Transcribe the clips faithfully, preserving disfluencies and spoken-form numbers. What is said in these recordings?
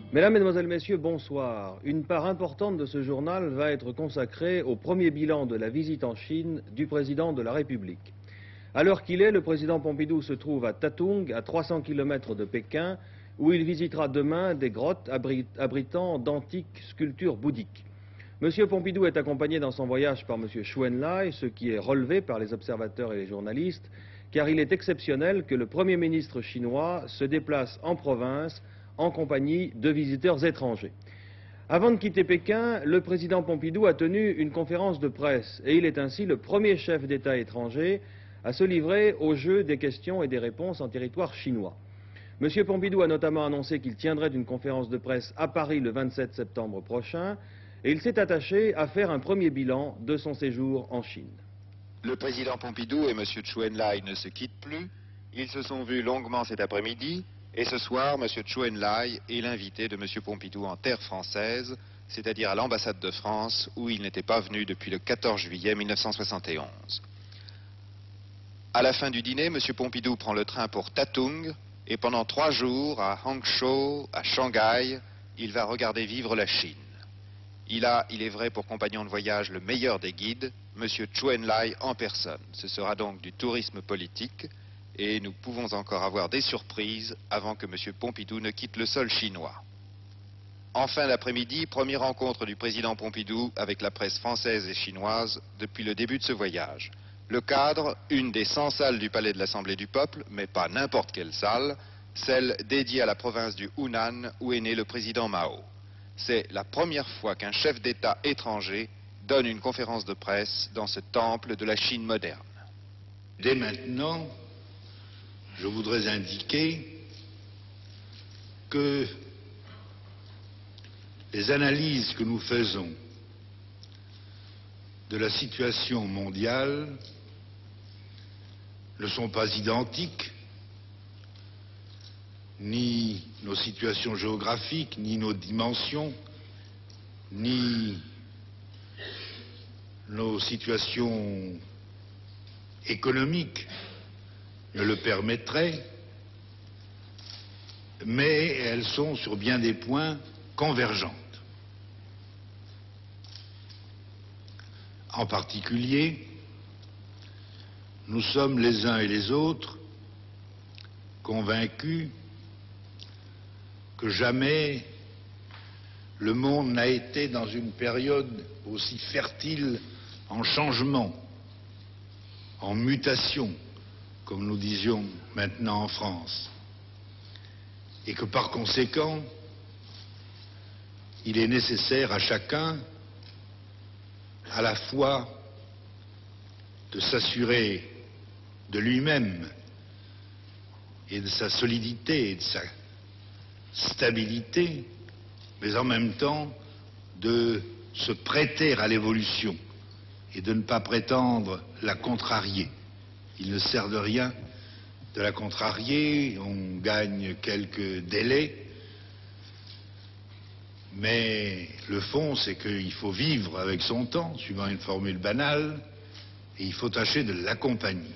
Mesdames, Mesdemoiselles, Messieurs, bonsoir. Une part importante de ce journal va être consacrée au premier bilan de la visite en Chine du président de la République. À l'heure qu'il est, le président Pompidou se trouve à Tatung, à trois cents kilomètres de Pékin, où il visitera demain des grottes abri abritant d'antiques sculptures bouddhiques. Monsieur Pompidou est accompagné dans son voyage par Monsieur Chou En-lai, ce qui est relevé par les observateurs et les journalistes, car il est exceptionnel que le Premier ministre chinois se déplace en province en compagnie de visiteurs étrangers. Avant de quitter Pékin, le président Pompidou a tenu une conférence de presse et il est ainsi le premier chef d'État étranger à se livrer au jeu des questions et des réponses en territoire chinois. Monsieur Pompidou a notamment annoncé qu'il tiendrait une conférence de presse à Paris le vingt-sept septembre prochain et il s'est attaché à faire un premier bilan de son séjour en Chine. Le président Pompidou et M. Chou En-lai ne se quittent plus. Ils se sont vus longuement cet après-midi. Et ce soir, M. Chou En-lai est l'invité de M. Pompidou en terre française, c'est-à-dire à, à l'ambassade de France, où il n'était pas venu depuis le quatorze juillet mille neuf cent soixante et onze. À la fin du dîner, M. Pompidou prend le train pour Tatung, et pendant trois jours, à Hangzhou, à Shanghai, il va regarder vivre la Chine. Il a, il est vrai, pour compagnon de voyage le meilleur des guides, M. Chou En-lai en personne. Ce sera donc du tourisme politique, et nous pouvons encore avoir des surprises avant que M. Pompidou ne quitte le sol chinois. En fin d'après-midi, première rencontre du président Pompidou avec la presse française et chinoise depuis le début de ce voyage. Le cadre, une des cent salles du palais de l'Assemblée du Peuple, mais pas n'importe quelle salle, celle dédiée à la province du Hunan où est né le président Mao. C'est la première fois qu'un chef d'État étranger donne une conférence de presse dans ce temple de la Chine moderne. Dès maintenant, je voudrais indiquer que les analyses que nous faisons de la situation mondiale ne sont pas identiques, ni nos situations géographiques, ni nos dimensions, ni nos situations économiques ne le permettraient, mais elles sont sur bien des points convergentes. En particulier, nous sommes les uns et les autres convaincus que jamais le monde n'a été dans une période aussi fertile en changement, en mutation, comme nous disions maintenant en France, et que par conséquent, il est nécessaire à chacun à la fois de s'assurer de lui-même et de sa solidité et de sa stabilité, mais en même temps de se prêter à l'évolution et de ne pas prétendre la contrarier. Il ne sert de rien de la contrarier, on gagne quelques délais, mais le fond, c'est qu'il faut vivre avec son temps, suivant une formule banale, et il faut tâcher de l'accompagner.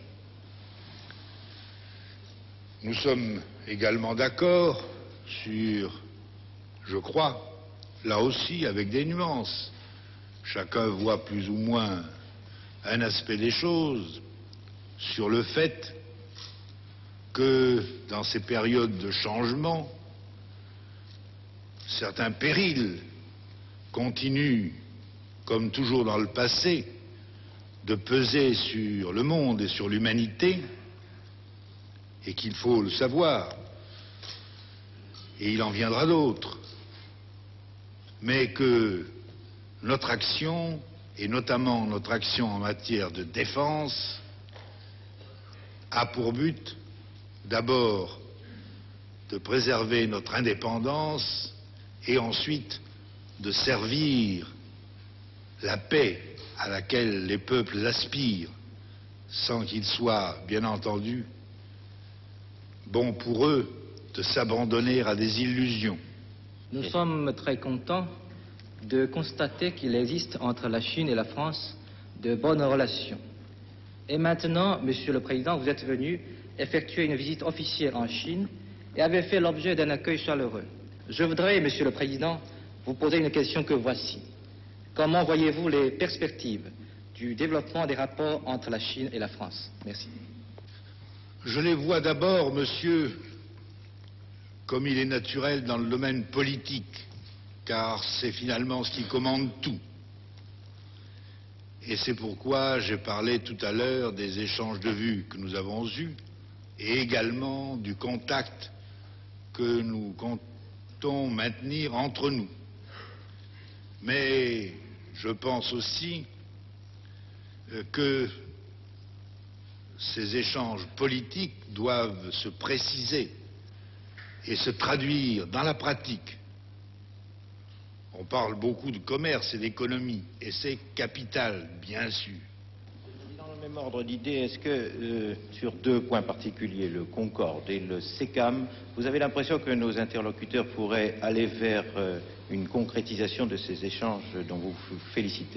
Nous sommes également d'accord sur, je crois, là aussi avec des nuances. Chacun voit plus ou moins un aspect des choses, sur le fait que dans ces périodes de changement, certains périls continuent, comme toujours dans le passé, de peser sur le monde et sur l'humanité, et qu'il faut le savoir, et il en viendra d'autres, mais que notre action, et notamment notre action en matière de défense, a pour but d'abord de préserver notre indépendance et ensuite de servir la paix à laquelle les peuples aspirent, sans qu'il soit, bien entendu, bon pour eux de s'abandonner à des illusions. Nous sommes très contents de constater qu'il existe entre la Chine et la France de bonnes relations. Et maintenant, Monsieur le Président, vous êtes venu effectuer une visite officielle en Chine et avez fait l'objet d'un accueil chaleureux. Je voudrais, Monsieur le Président, vous poser une question que voici. Comment voyez-vous les perspectives du développement des rapports entre la Chine et la France? Merci. Je les vois d'abord, monsieur, comme il est naturel dans le domaine politique, car c'est finalement ce qui commande tout. Et c'est pourquoi j'ai parlé tout à l'heure des échanges de vues que nous avons eus et également du contact que nous comptons maintenir entre nous. Mais je pense aussi que ces échanges politiques doivent se préciser et se traduire dans la pratique. On parle beaucoup de commerce et d'économie, et c'est capital, bien sûr. Dans le même ordre d'idée, est-ce que, euh, sur deux points particuliers, le Concorde et le SECAM, vous avez l'impression que nos interlocuteurs pourraient aller vers euh, une concrétisation de ces échanges dont vous vous félicitez?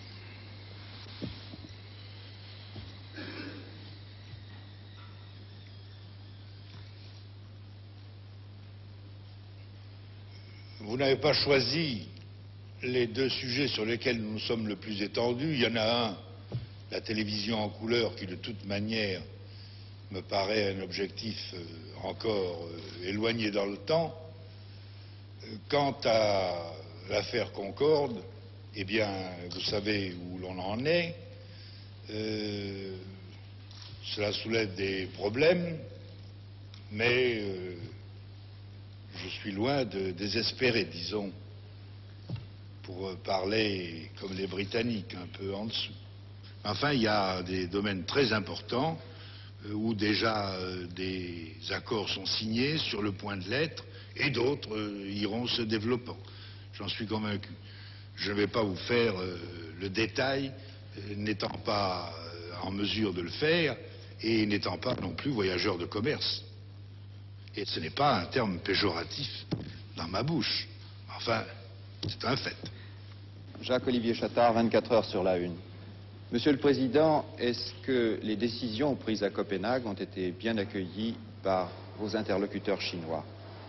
Vous n'avez pas choisi les deux sujets sur lesquels nous nous sommes le plus étendus. Il y en a un, la télévision en couleur, qui de toute manière me paraît un objectif encore éloigné dans le temps. Quant à l'affaire Concorde, eh bien, vous savez où l'on en est. Euh, cela soulève des problèmes, mais euh, je suis loin de désespérer, disons, pour parler comme les Britanniques, un peu en dessous. Enfin, il y a des domaines très importants euh, où déjà euh, des accords sont signés sur le point de l'être, et d'autres euh, iront se développant. J'en suis convaincu. Je ne vais pas vous faire euh, le détail, euh, n'étant pas euh, en mesure de le faire, et n'étant pas non plus voyageur de commerce. Et ce n'est pas un terme péjoratif dans ma bouche. Enfin, c'est un fait. Jacques-Olivier Chattard, vingt-quatre heures sur la une. Monsieur le Président, est-ce que les décisions prises à Copenhague ont été bien accueillies par vos interlocuteurs chinois?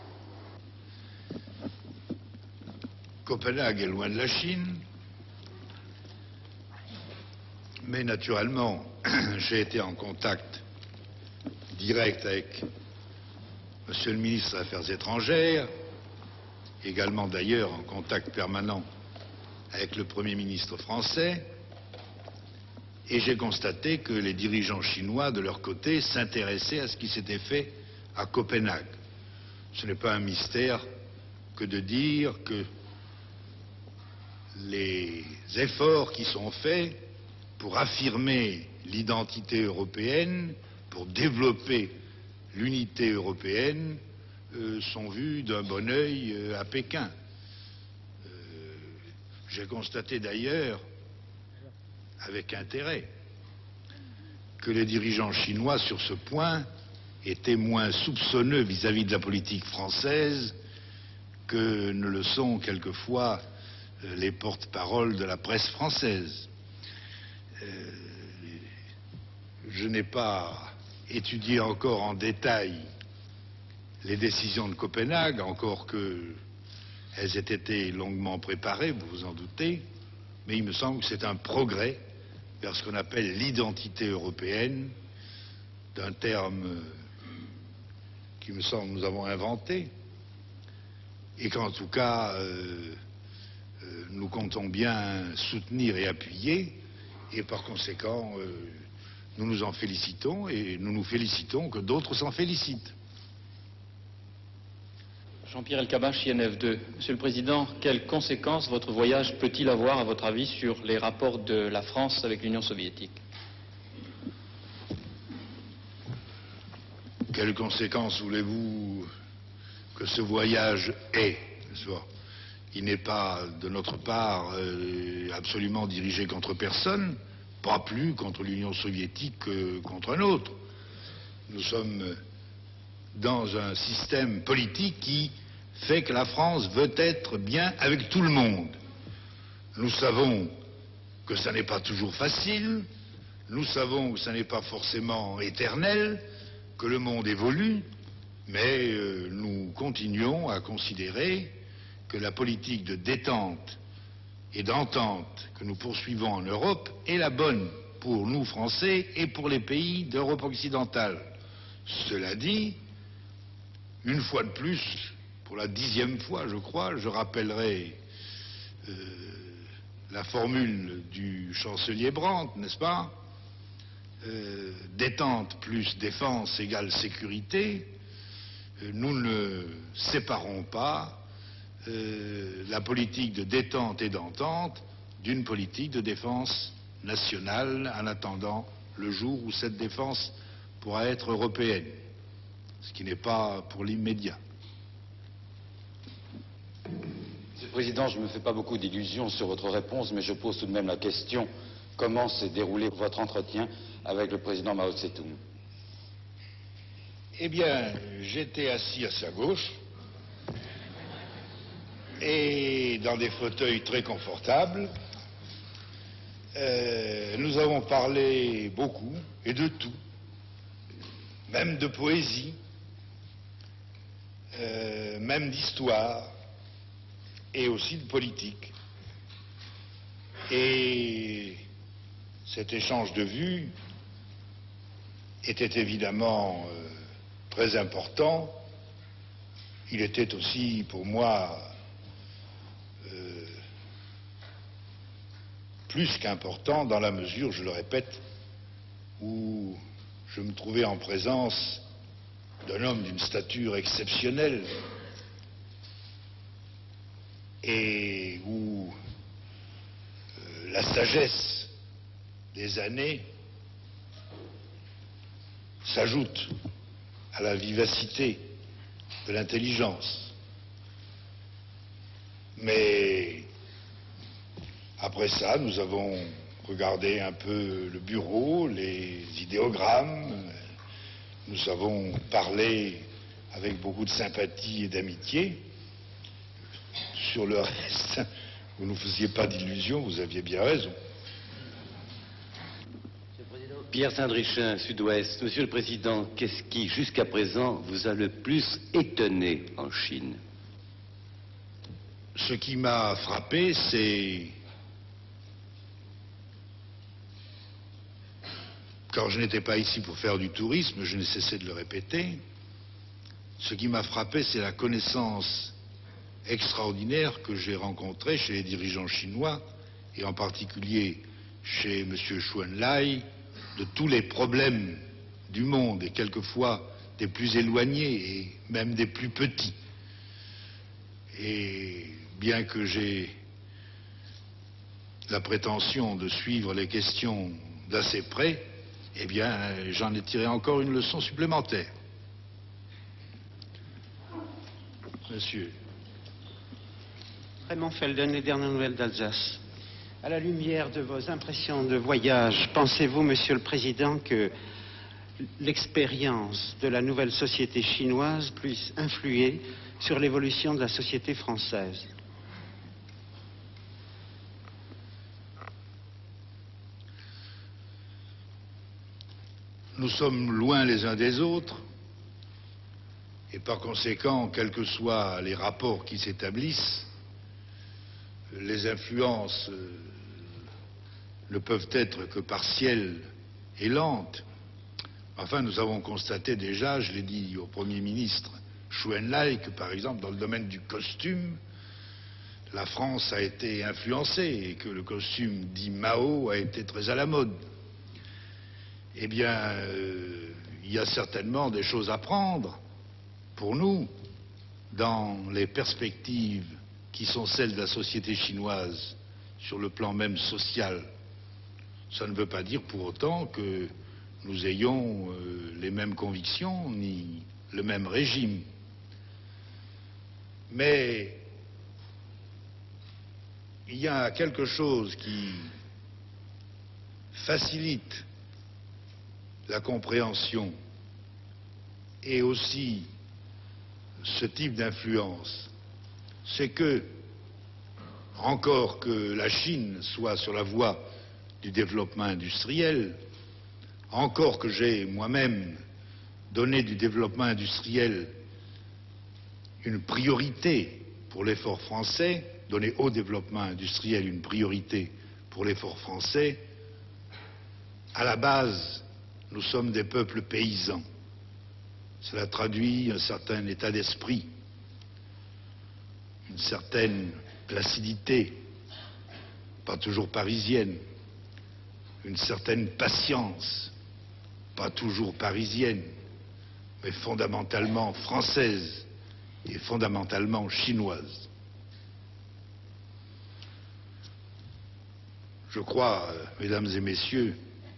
Copenhague est loin de la Chine, mais naturellement, j'ai été en contact direct avec Monsieur le ministre des Affaires étrangères, également d'ailleurs en contact permanent avec le Premier ministre français, et j'ai constaté que les dirigeants chinois, de leur côté, s'intéressaient à ce qui s'était fait à Copenhague. Ce n'est pas un mystère que de dire que les efforts qui sont faits pour affirmer l'identité européenne, pour développer l'unité européenne, euh, sont vus d'un bon œil euh, à Pékin. Euh, j'ai constaté d'ailleurs, avec intérêt, que les dirigeants chinois, sur ce point, étaient moins soupçonneux vis-à-vis de la politique française que ne le sont quelquefois euh, les porte-paroles de la presse française. Euh, je n'ai pas étudier encore en détail les décisions de Copenhague, encore qu'elles aient été longuement préparées, vous vous en doutez, mais il me semble que c'est un progrès vers ce qu'on appelle l'identité européenne, d'un terme qui me semble nous avons inventé, et qu'en tout cas, euh, euh, nous comptons bien soutenir et appuyer, et par conséquent, euh, nous nous en félicitons et nous nous félicitons que d'autres s'en félicitent. Jean-Pierre Elkabbach, I N F deux. Monsieur le Président, quelles conséquences votre voyage peut-il avoir, à votre avis, sur les rapports de la France avec l'Union soviétique? Quelles conséquences voulez-vous que ce voyage ait, n'est-ce pas? Il n'est pas, de notre part, euh, absolument dirigé contre personne. Pas plus contre l'Union soviétique que contre un autre. Nous sommes dans un système politique qui fait que la France veut être bien avec tout le monde. Nous savons que ça n'est pas toujours facile, nous savons que ça n'est pas forcément éternel, que le monde évolue, Mais euh, nous continuons à considérer que la politique de détente et d'entente que nous poursuivons en Europe est la bonne pour nous Français et pour les pays d'Europe occidentale. Cela dit, une fois de plus, pour la dixième fois je crois, je rappellerai euh, la formule du chancelier Brandt, n'est-ce pas? euh, Détente plus défense égale sécurité. Euh, nous ne séparons pas euh, la politique de détente et d'entente d'une politique de défense nationale en attendant le jour où cette défense pourra être européenne, ce qui n'est pas pour l'immédiat. Monsieur le Président, je ne me fais pas beaucoup d'illusions sur votre réponse, mais je pose tout de même la question, comment s'est déroulé votre entretien avec le président Mao Tse-tung? Eh bien, j'étais assis à sa gauche et dans des fauteuils très confortables. Euh, nous avons parlé beaucoup et de tout, même de poésie, euh, même d'histoire et aussi de politique. Et cet échange de vues était évidemment euh, très important. Il était aussi pour moi euh, plus qu'important dans la mesure, je le répète, où je me trouvais en présence d'un homme d'une stature exceptionnelle et où euh, la sagesse des années s'ajoute à la vivacité de l'intelligence. Mais après ça, nous avons regardé un peu le bureau, les idéogrammes, nous avons parlé avec beaucoup de sympathie et d'amitié. Sur le reste, vous ne vous faisiez pas d'illusions, vous aviez bien raison. Pierre Saint-Drichin, Sud-Ouest. Monsieur le Président, qu'est-ce qui, jusqu'à présent, vous a le plus étonné en Chine? Ce qui m'a frappé, c'est quand je n'étais pas ici pour faire du tourisme, je n'ai cessé de le répéter, ce qui m'a frappé, c'est la connaissance extraordinaire que j'ai rencontrée chez les dirigeants chinois, et en particulier chez M. Chou En-lai, de tous les problèmes du monde, et quelquefois des plus éloignés, et même des plus petits. Et bien que j'ai la prétention de suivre les questions d'assez près, eh bien, j'en ai tiré encore une leçon supplémentaire. Monsieur. Raymond Felden, les dernières nouvelles d'Alsace. À la lumière de vos impressions de voyage, pensez-vous, Monsieur le Président, que l'expérience de la nouvelle société chinoise puisse influer sur l'évolution de la société française? Nous sommes loin les uns des autres, et par conséquent, quels que soient les rapports qui s'établissent, les influences euh, ne peuvent être que partielles et lentes. Enfin, nous avons constaté déjà, je l'ai dit au Premier ministre Chou En-lai, que par exemple dans le domaine du costume, la France a été influencée et que le costume dit Mao a été très à la mode. Eh bien, euh, il y a certainement des choses à prendre pour nous dans les perspectives qui sont celles de la société chinoise sur le plan même social. Ça ne veut pas dire pour autant que nous ayons euh, les mêmes convictions ni le même régime. Mais il y a quelque chose qui facilite la compréhension et aussi ce type d'influence, c'est que, encore que la Chine soit sur la voie du développement industriel, encore que j'ai moi-même donner du développement industriel une priorité pour l'effort français, donner au développement industriel une priorité pour l'effort français, à la base, nous sommes des peuples paysans. Cela traduit un certain état d'esprit, une certaine placidité, pas toujours parisienne, une certaine patience, pas toujours parisienne, mais fondamentalement française et fondamentalement chinoise. Je crois, mesdames et messieurs,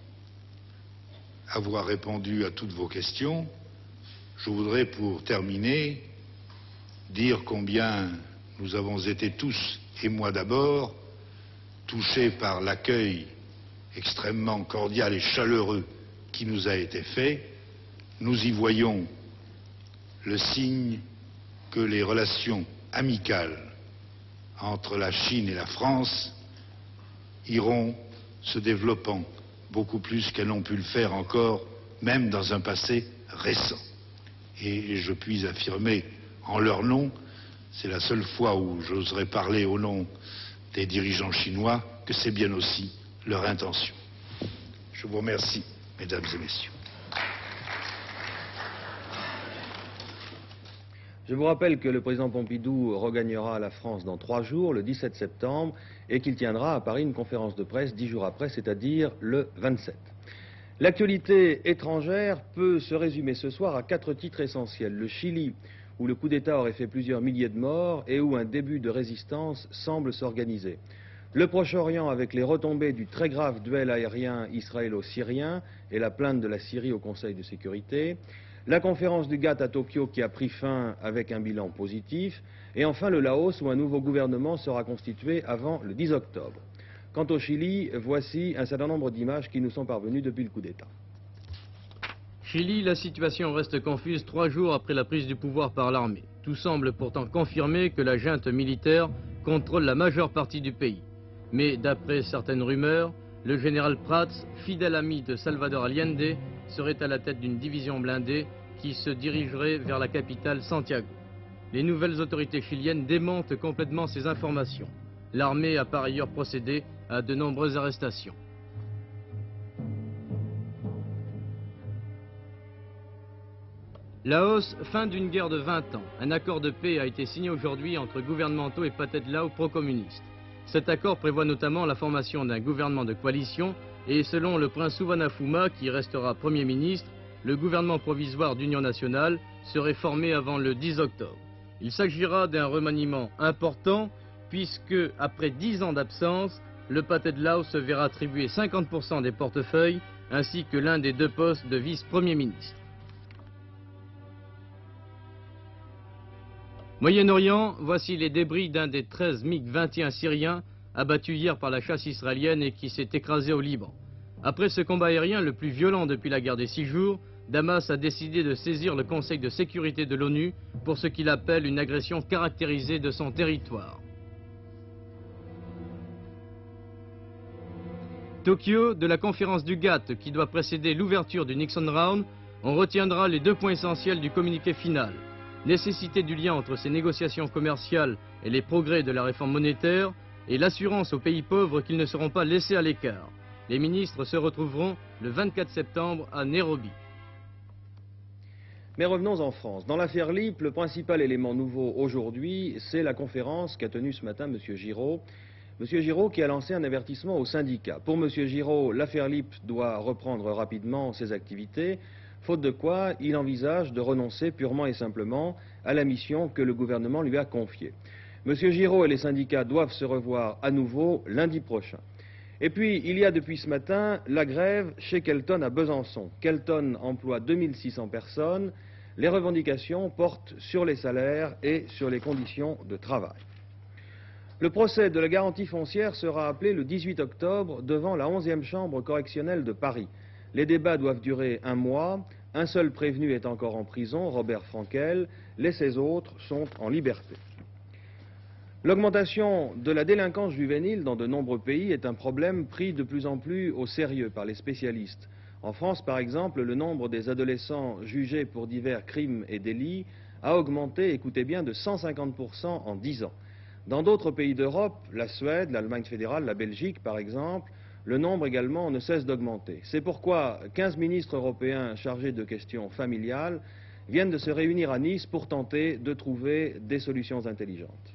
avoir répondu à toutes vos questions. Je voudrais, pour terminer, dire combien nous avons été tous, et moi d'abord, touchés par l'accueil extrêmement cordial et chaleureux qui nous a été fait. Nous y voyons le signe que les relations amicales entre la Chine et la France iront se développant beaucoup plus qu'elles n'ont pu le faire encore, même dans un passé récent. Et je puis affirmer en leur nom, c'est la seule fois où j'oserais parler au nom des dirigeants chinois, que c'est bien aussi leur intention. Je vous remercie, mesdames et messieurs. Je vous rappelle que le président Pompidou regagnera la France dans trois jours, le dix-sept septembre, et qu'il tiendra à Paris une conférence de presse dix jours après, c'est-à-dire le vingt-sept. L'actualité étrangère peut se résumer ce soir à quatre titres essentiels. Le Chili, où le coup d'État aurait fait plusieurs milliers de morts et où un début de résistance semble s'organiser. Le Proche-Orient avec les retombées du très grave duel aérien israélo-syrien et la plainte de la Syrie au Conseil de sécurité. La conférence du GATT à Tokyo qui a pris fin avec un bilan positif. Et enfin le Laos où un nouveau gouvernement sera constitué avant le dix octobre. Quant au Chili, voici un certain nombre d'images qui nous sont parvenues depuis le coup d'État. Chili, la situation reste confuse trois jours après la prise du pouvoir par l'armée. Tout semble pourtant confirmer que la junte militaire contrôle la majeure partie du pays. Mais d'après certaines rumeurs, le général Prats, fidèle ami de Salvador Allende, serait à la tête d'une division blindée qui se dirigerait vers la capitale Santiago. Les nouvelles autorités chiliennes démentent complètement ces informations. L'armée a par ailleurs procédé à de nombreuses arrestations. Laos, fin d'une guerre de vingt ans. Un accord de paix a été signé aujourd'hui entre gouvernementaux et Pathet Lao pro-communistes. Cet accord prévoit notamment la formation d'un gouvernement de coalition et selon le prince Souvanna-Phouma, qui restera Premier ministre, le gouvernement provisoire d'union nationale serait formé avant le dix octobre. Il s'agira d'un remaniement important puisque, après dix ans d'absence, le Pathet Lao se verra attribuer cinquante pour cent des portefeuilles ainsi que l'un des deux postes de vice-premier ministre. Moyen-Orient, voici les débris d'un des treize MiG vingt et un syriens abattus hier par la chasse israélienne et qui s'est écrasé au Liban. Après ce combat aérien le plus violent depuis la guerre des six jours, Damas a décidé de saisir le Conseil de sécurité de l'ONU pour ce qu'il appelle une agression caractérisée de son territoire. Tokyo, de la conférence du GATT qui doit précéder l'ouverture du Nixon Round, on retiendra les deux points essentiels du communiqué final. Nécessité du lien entre ces négociations commerciales et les progrès de la réforme monétaire et l'assurance aux pays pauvres qu'ils ne seront pas laissés à l'écart. Les ministres se retrouveront le vingt-quatre septembre à Nairobi. Mais revenons en France. Dans l'affaire L I P, le principal élément nouveau aujourd'hui, c'est la conférence qu'a tenue ce matin M. Giraud. M. Giraud qui a lancé un avertissement aux syndicats. Pour M. Giraud, l'affaire L I P doit reprendre rapidement ses activités, faute de quoi il envisage de renoncer purement et simplement à la mission que le gouvernement lui a confiée. M. Giraud et les syndicats doivent se revoir à nouveau lundi prochain. Et puis, il y a depuis ce matin la grève chez Kelton à Besançon. Kelton emploie deux mille six cents personnes. Les revendications portent sur les salaires et sur les conditions de travail. Le procès de la garantie foncière sera appelé le dix-huit octobre devant la onzième chambre correctionnelle de Paris. Les débats doivent durer un mois. Un seul prévenu est encore en prison, Robert Frankel. Les seize autres sont en liberté. L'augmentation de la délinquance juvénile dans de nombreux pays est un problème pris de plus en plus au sérieux par les spécialistes. En France, par exemple, le nombre des adolescents jugés pour divers crimes et délits a augmenté, écoutez bien, de cent cinquante pour cent en dix ans. Dans d'autres pays d'Europe, la Suède, l'Allemagne fédérale, la Belgique, par exemple, le nombre également ne cesse d'augmenter. C'est pourquoi quinze ministres européens chargés de questions familiales viennent de se réunir à Nice pour tenter de trouver des solutions intelligentes.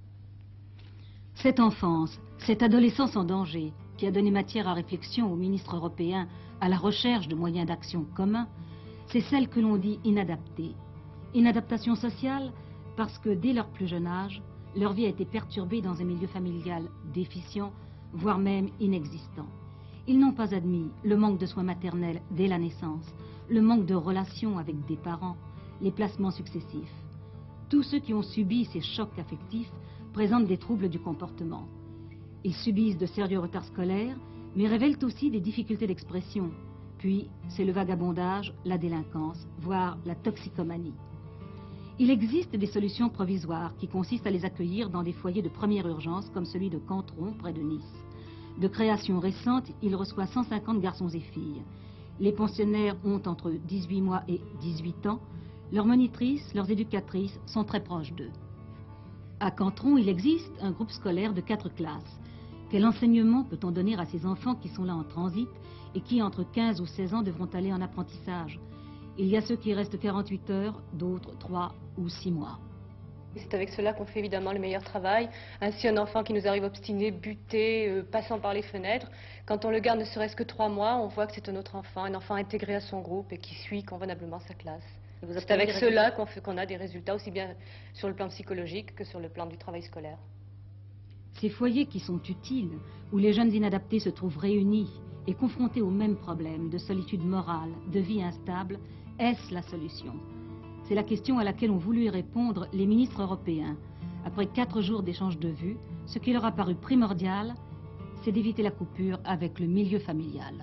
Cette enfance, cette adolescence en danger, qui a donné matière à réflexion aux ministres européens à la recherche de moyens d'action communs, c'est celle que l'on dit inadaptée. Inadaptation sociale parce que dès leur plus jeune âge, leur vie a été perturbée dans un milieu familial déficient, voire même inexistant. Ils n'ont pas admis le manque de soins maternels dès la naissance, le manque de relations avec des parents, les placements successifs. Tous ceux qui ont subi ces chocs affectifs présentent des troubles du comportement. Ils subissent de sérieux retards scolaires, mais révèlent aussi des difficultés d'expression. Puis, c'est le vagabondage, la délinquance, voire la toxicomanie. Il existe des solutions provisoires qui consistent à les accueillir dans des foyers de première urgence comme celui de Cantron, près de Nice. De création récente, il reçoit cent cinquante garçons et filles. Les pensionnaires ont entre dix-huit mois et dix-huit ans. Leurs monitrices, leurs éducatrices sont très proches d'eux. À Cantron, il existe un groupe scolaire de quatre classes. Quel enseignement peut-on donner à ces enfants qui sont là en transit et qui, entre quinze ou seize ans, devront aller en apprentissage? Il y a ceux qui restent quarante-huit heures, d'autres trois ou six mois. C'est avec cela qu'on fait évidemment le meilleur travail. Ainsi, un enfant qui nous arrive obstiné, buté, euh, passant par les fenêtres, quand on le garde ne serait-ce que trois mois, on voit que c'est un autre enfant, un enfant intégré à son groupe et qui suit convenablement sa classe. C'est avec cela qu'on fait, qu'on a des résultats aussi bien sur le plan psychologique que sur le plan du travail scolaire. Ces foyers qui sont utiles, où les jeunes inadaptés se trouvent réunis et confrontés aux mêmes problèmes de solitude morale, de vie instable, est-ce la solution? C'est la question à laquelle ont voulu y répondre les ministres européens. Après quatre jours d'échange de vues, ce qui leur a paru primordial, c'est d'éviter la coupure avec le milieu familial.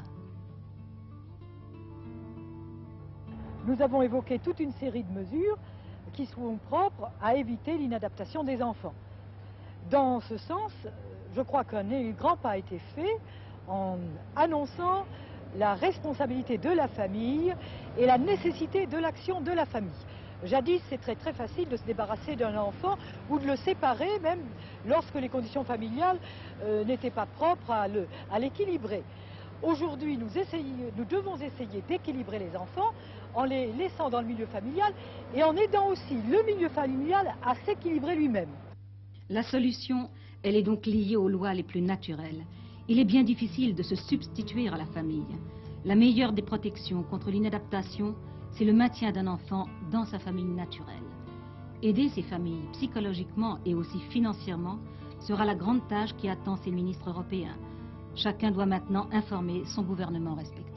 Nous avons évoqué toute une série de mesures qui sont propres à éviter l'inadaptation des enfants. Dans ce sens, je crois qu'un grand pas a été fait en annonçant la responsabilité de la famille et la nécessité de l'action de la famille. Jadis, c'est très très facile de se débarrasser d'un enfant ou de le séparer, même lorsque les conditions familiales euh, n'étaient pas propres à l'équilibrer. Aujourd'hui, nous, nous devons essayer d'équilibrer les enfants en les laissant dans le milieu familial et en aidant aussi le milieu familial à s'équilibrer lui-même. La solution, elle est donc liée aux lois les plus naturelles. Il est bien difficile de se substituer à la famille. La meilleure des protections contre l'inadaptation, c'est le maintien d'un enfant dans sa famille naturelle. Aider ces familles psychologiquement et aussi financièrement sera la grande tâche qui attend ces ministres européens. Chacun doit maintenant informer son gouvernement respectif.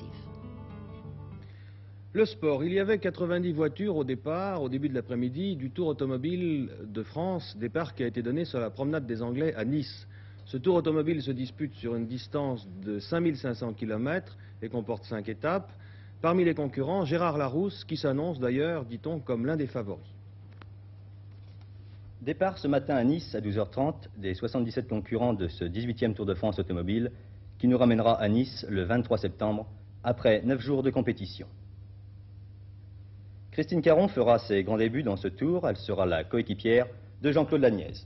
Le sport. Il y avait quatre-vingt-dix voitures au départ, au début de l'après-midi, du Tour automobile de France, départ qui a été donné sur la promenade des Anglais à Nice. Ce tour automobile se dispute sur une distance de cinq mille cinq cents kilomètres et comporte cinq étapes. Parmi les concurrents, Gérard Larousse, qui s'annonce d'ailleurs, dit-on, comme l'un des favoris. Départ ce matin à Nice à douze heures trente des soixante-dix-sept concurrents de ce dix-huitième Tour de France automobile qui nous ramènera à Nice le vingt-trois septembre après neuf jours de compétition. Christine Caron fera ses grands débuts dans ce tour. Elle sera la coéquipière de Jean-Claude Lagnaise.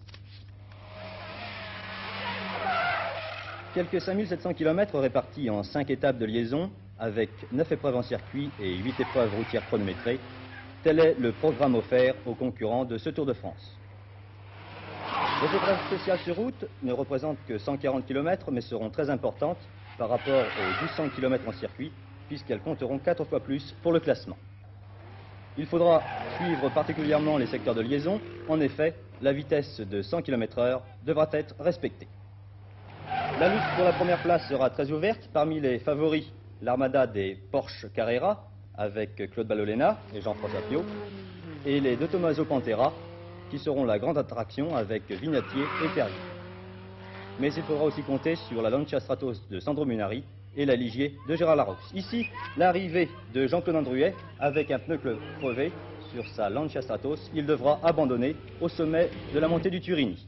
Quelques cinq mille sept cents kilomètres répartis en cinq étapes de liaison avec neuf épreuves en circuit et huit épreuves routières chronométrées. Tel est le programme offert aux concurrents de ce Tour de France. Les épreuves spéciales sur route ne représentent que cent quarante kilomètres mais seront très importantes par rapport aux douze cents kilomètres en circuit puisqu'elles compteront quatre fois plus pour le classement. Il faudra suivre particulièrement les secteurs de liaison. En effet, la vitesse de cent kilomètres heure devra être respectée. La lutte pour la première place sera très ouverte. Parmi les favoris, l'armada des Porsche Carrera avec Claude Ballolena et Jean-François Piot et les deux Tommaso Pantera qui seront la grande attraction avec Vignatier et Terrier. Mais il faudra aussi compter sur la Lancia Stratos de Sandro Munari et la Ligier de Gérard Larousse. Ici, l'arrivée de Jean-Claude Andruet avec un pneu crevé sur sa Lancia Stratos. Il devra abandonner au sommet de la montée du Turini.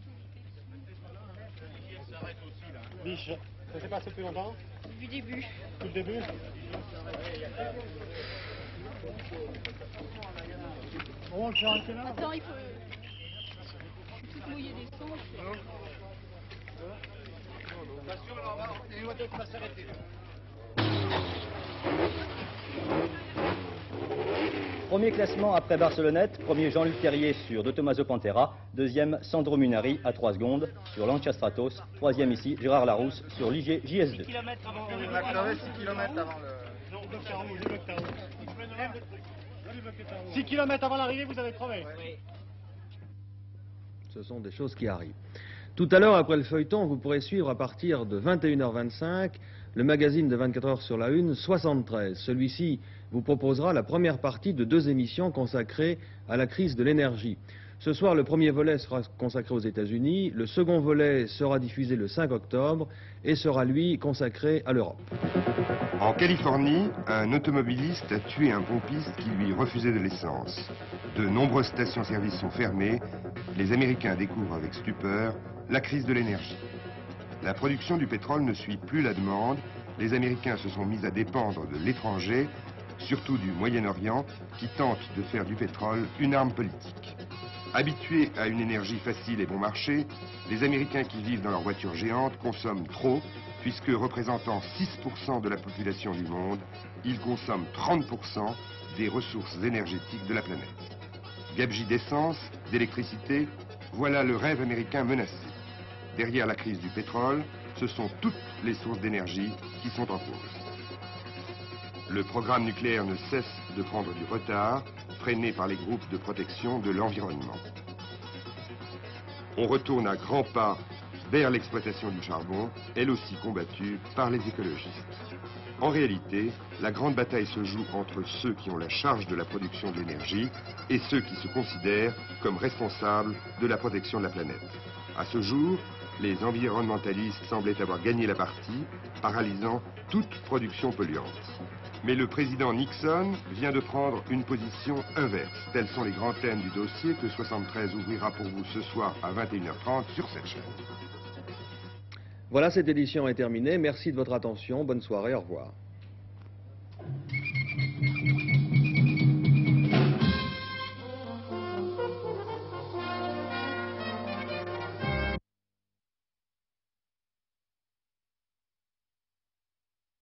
Biche, ça s'est passé depuis longtemps? Depuis le début. Depuis le début? Attends, il faut... Je suis toute mouillée des sons. Premier classement après Barcelonnette, premier Jean-Luc Terrier sur De Tomaso Pantera, deuxième Sandro Munari à trois secondes sur Lancia Stratos, troisième ici Gérard Larousse sur l'I G J S deux. six kilomètres avant le... six kilomètres avant le... six kilomètres avant l'arrivée, vous avez crevé. Oui. Ce sont des choses qui arrivent. Tout à l'heure, après le feuilleton, vous pourrez suivre à partir de vingt et une heures vingt-cinq le magazine de vingt-quatre heures sur la Une, soixante-treize. Celui-ci vous proposera la première partie de deux émissions consacrées à la crise de l'énergie. Ce soir, le premier volet sera consacré aux États-Unis, le second volet sera diffusé le cinq octobre et sera, lui, consacré à l'Europe. En Californie, un automobiliste a tué un pompiste qui lui refusait de l'essence. De nombreuses stations-service sont fermées. Les Américains découvrent avec stupeur la crise de l'énergie. La production du pétrole ne suit plus la demande. Les Américains se sont mis à dépendre de l'étranger, surtout du Moyen-Orient, qui tente de faire du pétrole une arme politique. Habitués à une énergie facile et bon marché, les Américains qui vivent dans leurs voitures géantes consomment trop, puisque représentant six pour cent de la population du monde, ils consomment trente pour cent des ressources énergétiques de la planète. Gabegie d'essence, d'électricité, voilà le rêve américain menacé. Derrière la crise du pétrole, ce sont toutes les sources d'énergie qui sont en cause. Le programme nucléaire ne cesse de prendre du retard, freiné par les groupes de protection de l'environnement. On retourne à grands pas vers l'exploitation du charbon, elle aussi combattue par les écologistes. En réalité, la grande bataille se joue entre ceux qui ont la charge de la production de l'énergie et ceux qui se considèrent comme responsables de la protection de la planète. À ce jour, les environnementalistes semblaient avoir gagné la partie, paralysant toute production polluante. Mais le président Nixon vient de prendre une position inverse. Tels sont les grands thèmes du dossier que soixante-treize ouvrira pour vous ce soir à vingt et une heures trente sur cette chaîne. Voilà, cette édition est terminée. Merci de votre attention. Bonne soirée. Au revoir.